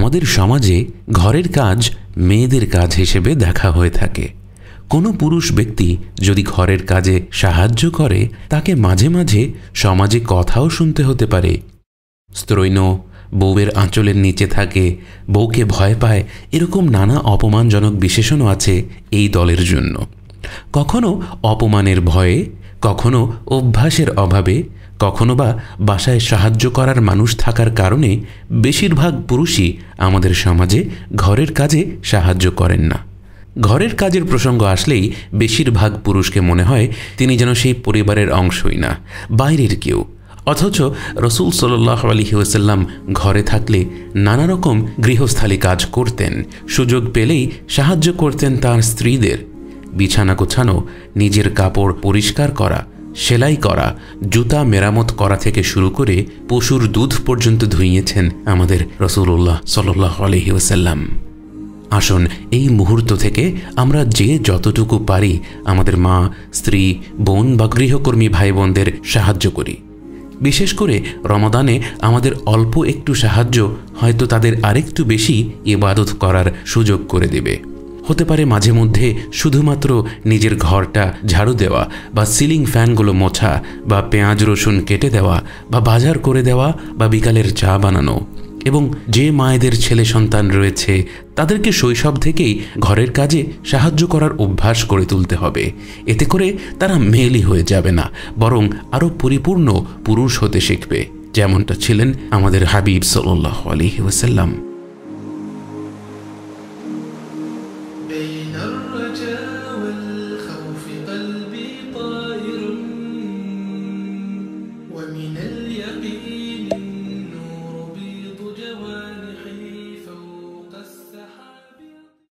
আমাদের সমাজে ঘরের কাজ মেয়েদের কাজ হিসেবে দেখা হয়ে থাকে। কোনো পুরুষ ব্যক্তি যদি ঘরের কাজে সাহায্য করে তাকে মাঝে মাঝে সমাজে কথাও শুনতে হতে পারে। স্ত্রৈণ, বউয়ের আঁচলের নিচে থাকে, বউকে ভয় পায়, এরকম নানা অপমানজনক বিশেষণও আছে এই দলের জন্য। কখনো অপমানের ভয়ে, কখনো অভ্যাসের অভাবে, কখনো বা বাসায় সাহায্য করার মানুষ থাকার কারণে বেশিরভাগ পুরুষই আমাদের সমাজে ঘরের কাজে সাহায্য করেন না। ঘরের কাজের প্রসঙ্গ আসলেই বেশিরভাগ পুরুষকে মনে হয় তিনি যেন সেই পরিবারের অংশই না, বাইরের কেউ। অথচ রসুল সাল্লাল্লাহু আলাইহি ওয়াসাল্লাম ঘরে থাকলে নানা রকম গৃহস্থালী কাজ করতেন, সুযোগ পেলেই সাহায্য করতেন তার স্ত্রীদের। বিছানা গোছানো, নিজের কাপড় পরিষ্কার করা, সেলাই করা, জুতা মেরামত করা থেকে শুরু করে পশুর দুধ পর্যন্ত ধুইয়েছেন আমাদের রাসূলুল্লাহ সাল্লাল্লাহু আলাইহি ওয়াসাল্লাম। আসুন এই মুহূর্ত থেকে আমরা যে যতটুকু পারি আমাদের মা, স্ত্রী, বোন বা গৃহকর্মী ভাই বোনদের সাহায্য করি। বিশেষ করে রমাদানে আমাদের অল্প একটু সাহায্য হয়তো তাদের আরেকটু বেশি ইবাদত করার সুযোগ করে দেবে। হতে পারে মাঝে মধ্যে শুধুমাত্র নিজের ঘরটা ঝাড়ু দেওয়া, বা সিলিং ফ্যানগুলো মোছা, বা পেঁয়াজ রসুন কেটে দেওয়া, বা বাজার করে দেওয়া, বা বিকালের চা বানানো। এবং যে মায়েদের ছেলে সন্তান রয়েছে তাদেরকে শৈশব থেকেই ঘরের কাজে সাহায্য করার অভ্যাস করে তুলতে হবে। এতে করে তারা মেয়েলি হয়ে যাবে না, বরং আরও পরিপূর্ণ পুরুষ হতে শিখবে, যেমনটা ছিলেন আমাদের হাবিব সাল্লাল্লাহু আলাইহি ওয়াসাল্লাম।